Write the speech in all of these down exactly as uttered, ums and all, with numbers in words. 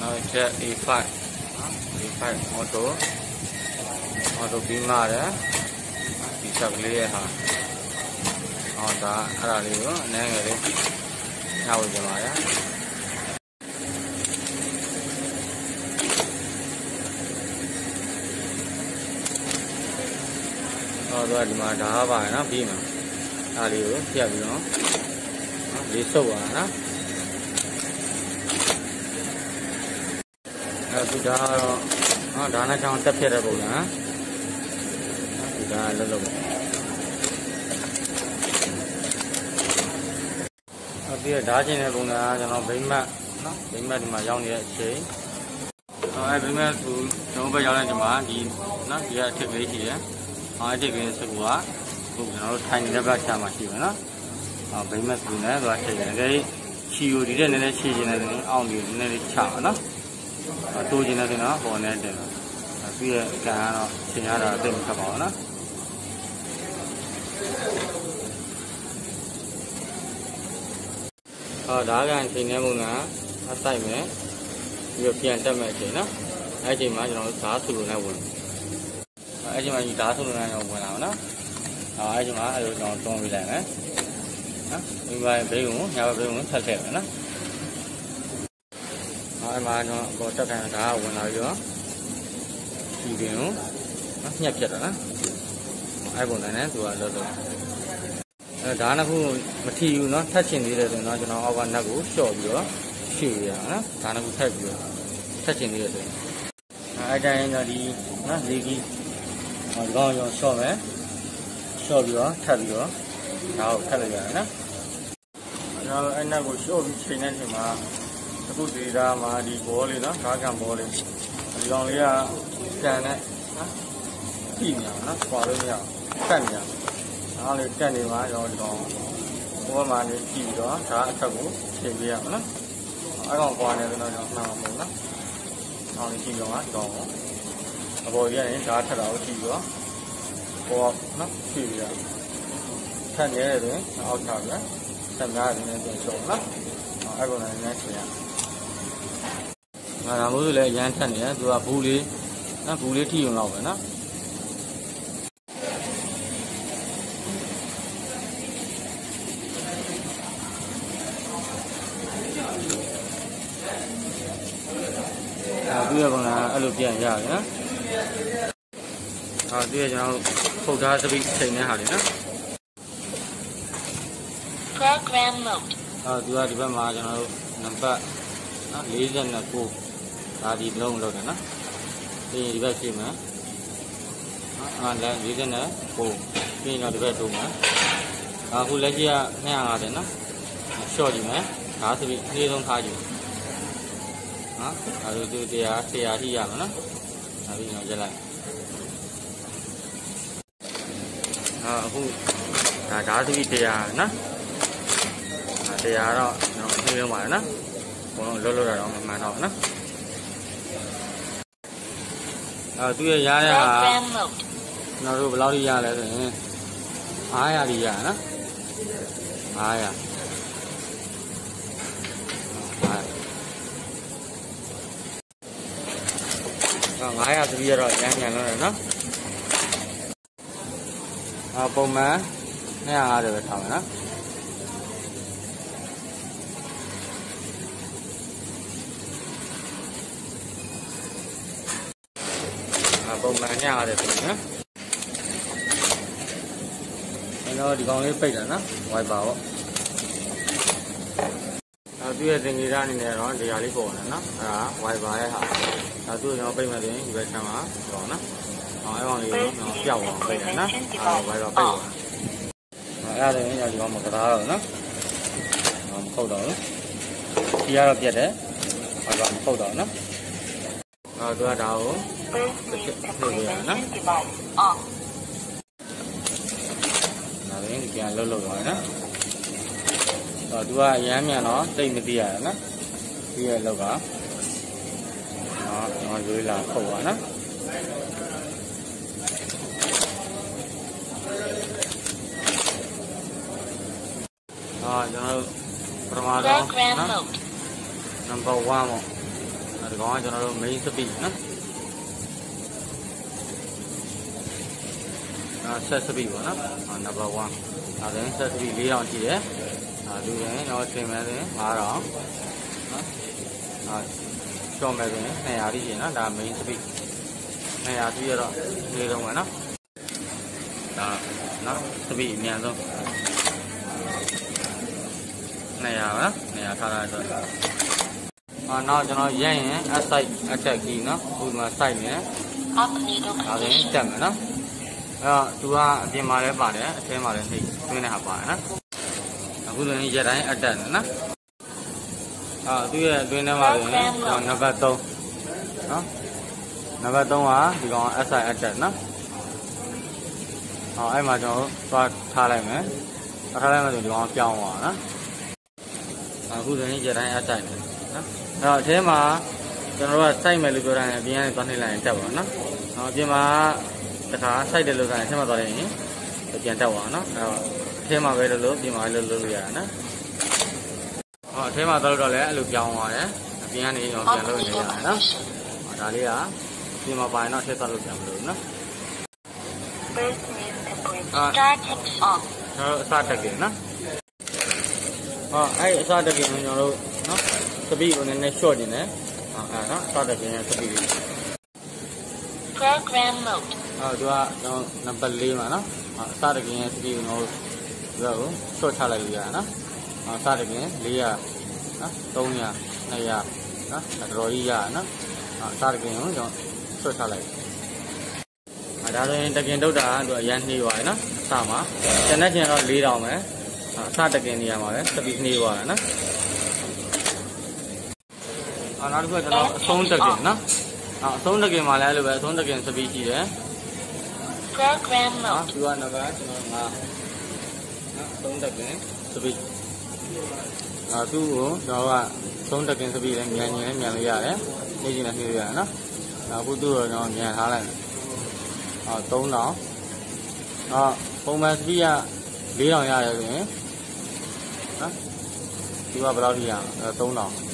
nó sẽ e five e five auto auto bima đấy đi sạc lấy ha họ đã ra đi rồi nè người đi nhau rồi mà đấy rồi đi mà đá vào nó bim mà ra đi rồi tiếp đi nó đi sâu à nó bây giờ nó đá nó trong tập thể rồi nè bây giờ lâu lâu bây giờ đá trên này cũng là cho nó bén mạ nó bén mạ thì mà dòng này chế nó ai bén mạ thì nó bây giờ là thì mà đi nó thì là thiết kế gì á ai thiết kế sẽ quá cũng nó thành ra ba trăm mà chỉ nó bén mạ thì này và thì cái chiều đi đến này chiều này thì ông đi này chảo nó tôi chỉ là thì nó bỏ này để bây giờ cả nó chỉ là tìm cái bỏ nó ờ đá cái thì này muốn á nó tay mẹ việc tiền cho mẹ chỉ nó ai chỉ mà nó đá thử này buồn ai chỉ mà đá thử này buồn nào nó ai chỉ mà ai nó trong vì này đấy như vậy bây giờ nhà bây giờ thật đẹp nó ai mà nó có chấp hành đá buồn nào nữa thì cái nó nhập chật đó ai buồn này nè tụi nó đá nó cũng mà thi nó thắt trên đi rồi nó cho nó ao vào nó cũng sổ bữa xỉu vậy đó đá nó cũng thắt bữa thắt trên đi rồi ai đây nó đi nó đi đi mà gõ cho sổ đấy sổ bữa thắt bữa nào thắt rồi đó rồi anh nó cũng sổ bị trên này thì mà tôi đi ra mà đi bỏ đi đó cá cam bỏ đi đi con đi à cái này pin nhở nó qua đây nhở cạnh nhở nó lên cạnh đi mà rồi đó qua mà đi chỉ đó cá thật cũng tiền bia nó ai còn qua này nó nó nào muốn nó nó đi chỉ đó đó rồi cái này cá thật đâu chỉ đó qua nó chỉ bia thân này đấy ao chảo đấy thân ra thì nên tiền số đó ai còn này nhá chị mà làm mỗi lần nhàn thân này tôi bù lý nó bù lý thi dùng nào vậy nó à bây giờ còn là ở lục tiền giờ nữa à bây giờ nó khâu ra sẽ bị thành này hả đấy nó program mode à bây giờ thì bây mà cho nó nắm bắt nó lý dân là cô ta đi lâu rồi đó thì đi về gì mà à là lý dân đó cô khi nó đi về tù mà à cô lấy gì à nghe à đấy nó sửa gì mà cá thì bị đi không thay gì đó à rồi từ từ à thì à thì à mà nó à bây giờ trở lại à cô cá cá thì bị thì à nó thì à đó nó đi ra ngoài nó còn lâu lâu rồi đó mà nó nó à tôi ra là nó rồi bao đi ra lại rồi ai à đi ra nó ai à còn ai à thì rồi nhà nhà nó rồi nó à bông má nghe à được thằng nó bông mà nhà để thử nhá nó đi con cái bịch là nó ngoài bảo à tôi thì nghĩ ra này nó để lấy cổ nó à ngoài bảo hả à tôi nó bịch mà đấy về sao á rồi nó nói con gì nó chèo vào bịch nó à ngoài bảo bịch ra thì nhà chỉ còn một cái đó rồi nó một câu đó kia là biệt đấy ngoài bảo một câu đó nó à tôi đào rồi nó đấy thì lâu lâu rồi đó rồi tôi nhám nhà nó tây một tia nó tia lâu cả nó nó dưới là khẩu nó rồi cho nó nó number one một ဒီကောင်ကကျွန်တော်တို့ main speed နော်အာ set speed ပေါ့နော် number one ဒါဆိုရင် set speed ၄တောင်ရှိတယ်အာလူရင်တော့ချိန်မယ်ဆိုရင်၅တောင်နော်အာရှော့မယ်ဆိုရင်၂၀၀တိရှိနော်ဒါ main speed ၂၀၀တိရတော့၄လုံးပဲနော်ဒါနော် speed အမြန်ဆုံး၂၀၀ပါနော်၂၀၀ထားတာဆိုအာနောက်ကျွန်တော်ရိုက်ရင် side attack key နော်ဥပမာ side နဲ့ Up needle ဒါဆိုရင်တက်မယ်နော်အဲ့တော့သူကအပြင်မှာလည်းပါတယ်အထဲမှာလည်းနှိပ်သွင်းတဲ့ဟာပါတယ်နော်အခုဆိုရင်ရက်တိုင်းအတက်တယ်နော်အာသူရဲ့အတွင်းထဲမှာဆိုရင်ကျွန်တော်နံပါတ်၃နော်နံပါတ်၃ကဒီကောင် side attack နော်အော်အဲ့မှာကျွန်တော်သွားထားလိုက်မယ်ထားလိုက်မှဆိုဒီကောင်ပြောင်းသွားနော်အခုဆိုရင်ရက်တိုင်းအတက်တယ်နော်အဲ့တော့အထဲမှာကျွန်တော်တို့ကစိုက်မယ်လို့ပြောတာနဲ့အပြင်ကနေသွားနှိပ်လိုက်ရင်တက်ပါတော့နော်အော်အပြင်မှာတခါစိုက်တယ်လို့ဆိုရင်အထဲမှာသွားလိုက်ရင်ပြန်တက်သွားနော်အဲ့တော့အထဲမှာပဲလို့လို့ပြင်မှာလို့လို့ရတာနော်ဟောအထဲမှာသွားလို့တော့လည်းအဲ့လိုပြောင်းသွားတယ်အပြင်ကနေတော့ပြန်လို့နေရတယ်နော်ဟောဒါလေးကပြင်မှာပါရင်တော့အထဲသွားလို့ပြန်မလို့နော် First new temporary starting on ကျွန်တော်အစတက်ကင်နော်ဟောအဲ့အစတက်ကင်ကျွန်တော်တို့နော်စပီးကိုနည်းနည်း short နေတယ်ဟောအဲ့နော်အစတက်ကင်ရဲ့စပီးလေး program mode ဟောသူကကျွန်တော်နံပါတ်၄မှာနော်ဟောအစတက်ကင်ရဲ့စပီးကိုကျွန်တော်တို့ကို short ချလိုက်လို့ရတာနော်ဟောအစတက်ကင်၄၀၀နော်၃၀၀၂၀၀နော်တော်တော်ကြီးရတာနော်ဟောအစတက်ကင်ကိုကျွန်တော် short ချလိုက်အဲဒါဆိုရင်တကင်တုတ်တာကသူအရန်နှီးသွားတယ်နော်အစမှာကျန်တဲ့ကျင်တော့၄တောင်ပဲအစတကင်နေရာမှာပဲစပီးနှီးသွားတယ်နော်အော်နောက်တစ်ခုကကျွန်တော်အဆုံးတကင်နော်အော်အဆုံးတကင်မှာလည်းအဲ့လိုပဲအဆုံးတကင်စပီးရှိတယ် program နော် mode သူကနံပါတ်ကျွန်တော်၅နော်အဆုံးတကင်စပီးအော်သူ့ကိုကျွန်တော်ကအဆုံးတကင်စပီးလည်းမြန်ညင်လည်းမြန်လို့ရတယ်နေကျင်လည်းနှီးလို့ရတယ်နော်အခုသူ့ကိုကျွန်တော်မြန်ထားလိုက်အော်၃တောင်အော်ပုံမှန်စပီးက၄တောင်ရတယ်ဆိုရင်နော်သူကဘယ်လောက်ထိရလဲ၃တောင်နော်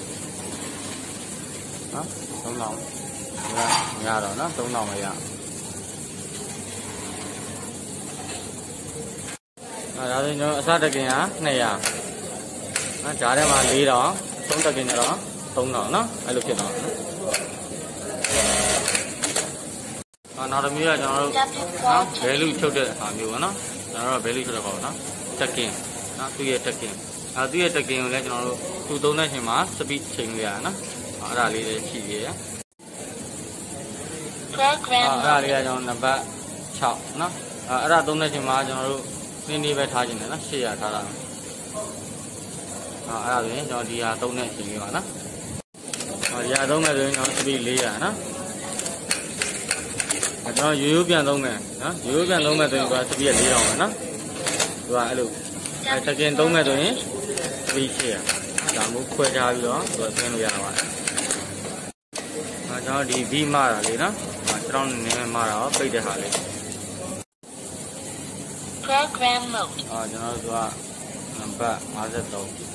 ၃တောင်မရတော့နော်၃တောင်မရအဲဒါဆိုကျွန်တော်အစတကင်က၂၀၀နော်ဂျားထဲမှာ၄တောင်သုံးတကင်ကျတော့၃တောင်နော်အဲ့လိုဖြစ်တော့နော်အာနောက်တစ်မျိုးကကျွန်တော်တို့နော်ဘဲလူချုပ်တဲ့ဟာမျိုးပေါ့နော်ကျွန်တော်တို့ဘဲလူချုပ်တဲ့ခေါ်နော်တက်ကင်နော်သူ့ရဲ့တက်ကင်အဲသူ့ရဲ့တက်ကင်ကိုလည်းကျွန်တော်တို့သူ့သုံးတဲ့အချိန်မှာစပီးချိန်လို့ရတာနော်အဲ့ဒါလေးလည်းရှိသေးတယ် program အဲ့ဒါလေးကကျွန်တော်နံပါတ်၆နော်အဲ့ဒါသုံးတဲ့အချိန်မှာကျွန်တော်တို့နည်းနည်းပဲထားခြင်းတယ်နော်၈၀၀ထားတာအဲ့ဒါဆိုရင်ကျွန်တော်ဒီဟာသုံးတဲ့အချိန်လေးပါနော်ဟောဒီဟာသုံးမယ်ဆိုရင်ကျွန်တော်စပီး၄၀၀နော်ကျွန်တော်ရိုးရိုးပြန်သုံးမယ်နော်ရိုးရိုးပြန်သုံးမယ်ဆိုရင်ကစပီးက၄တောင်ပဲနော်သူကအဲ့လိုအဲတကင်သုံးမယ်ဆိုရင်စပီး၈၀၀ဒါမျိုးခွဲခြားပြီးတော့သူကသင်လို့ရပါတယ်အဲကျွန်တော်ဒီ V မတာလေးနော်ကျွန်တော်နည်းနည်းမတာတော့ပိတ်တဲ့ဟာလေး program mode အာကျွန်တော်တို့ကနံပါတ်၅၃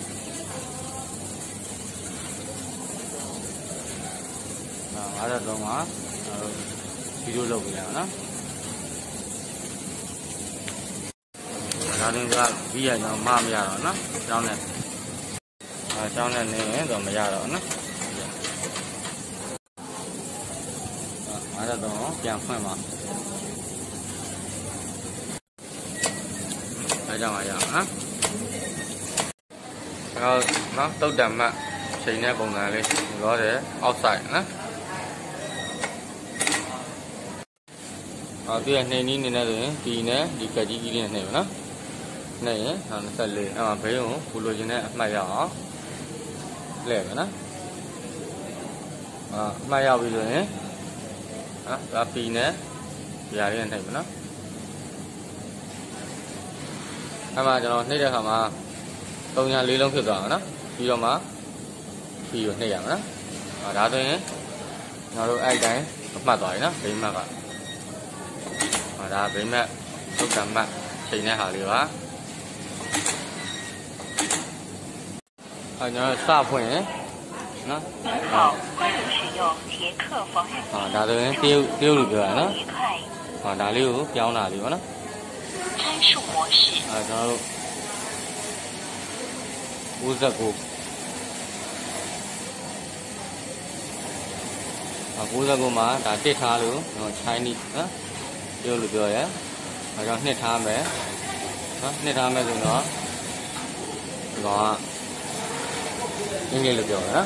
အာ၅၃မှာဗီဒီယိုလုပ်ပြရအောင်နော်ဒါရင်ကဗီရကျွန်တော်မမရတော့နော်ကျောင်းနဲ့အဲကျောင်းနဲ့နေရင်တော့မရတော့နော်၅၃ပြန်ဖွင့်ပါအဲကြောင့်မရအောင်နော်တော့နော်တုတ်တံမှတ်ချိန်တဲ့ပုံစံလေးလောတယ် outside နော်အော်ဒီကနေနီးနေနေဆိုရင်ဒီနဲ့ဒီကကြီးကြီးလေးနဲ့နှိပ်ပါနော်နှိပ်ရင်၂၄အဲ့မှာဘေးကိုဘူလိုချင်တဲ့အမှတ်ရအောင်လဲပါနော်အာအမှတ်ရပြီဆိုရင်ဟာဒါပီနဲ့ဒီဟာလေးနဲ့နှိပ်ပါနော်အဲ့မှာကျွန်တော်နှိပ်တဲ့အခါမှာ၃ညာ၄လုံးဖြစ်သွားအောင်နော်ပြီးတော့မှပီကိုနှိပ်ရမှာနော်အာဒါဆိုရင်ကျွန်တော်တို့အဲ့တိုင်းမှတ်သွားပြီနော်ဘေးမှတ်ကဒါဗိမက်သုတ်တံမတ်ချိန်တဲ့ဟာလေးပါအဲကျွန်တော်စဖွင့်ရနော်客防御 à đã rồi tiêu tiêu được rồi đó 愉快 à đã liu kéo nào liu đó 参数模式 à cho u giật u à u giật u mà đã tiết thả liu nó Chinese đó tiêu được rồi á à cho nét thả mẹ đó nét thả mẹ rồi nó nó anh nghe được rồi đó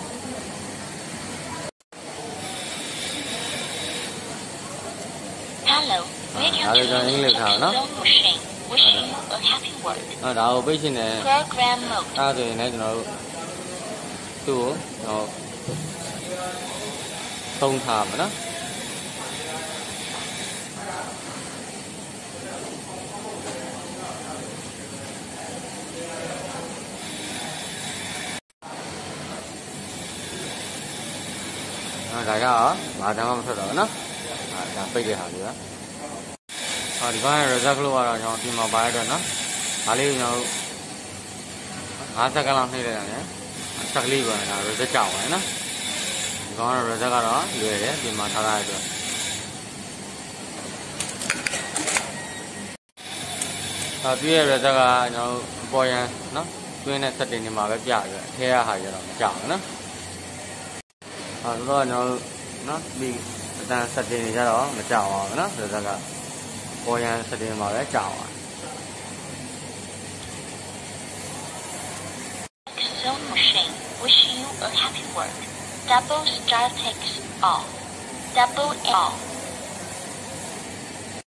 Hello, à đây cho anh liệt thảo đó machine. Wish you a happy work. à đầu bây giờ này Program mode. à rồi này nó tu nó không thảm đó à đại ra mà đang không sao đó nó à đang bây giờ hả nữa à đi vào rồi ra luôn rồi nhau đi mà bay rồi nó à lấy nhau à chắc cái làm này này chắc lấy rồi là rồi sẽ chào ấy nó còn rồi ra cái đó về đấy đi mà thà ra rồi à bây giờ ra cái nhau bồi nó tuy này thật thì mà cái chào rồi thế à hay rồi chào nó à rồi nó nó bị ta thật thì ra đó mà chào nó rồi ra cái bồi thật thì mà cái chào Zone machine. Wish you a happy work. Double star takes all. Double L.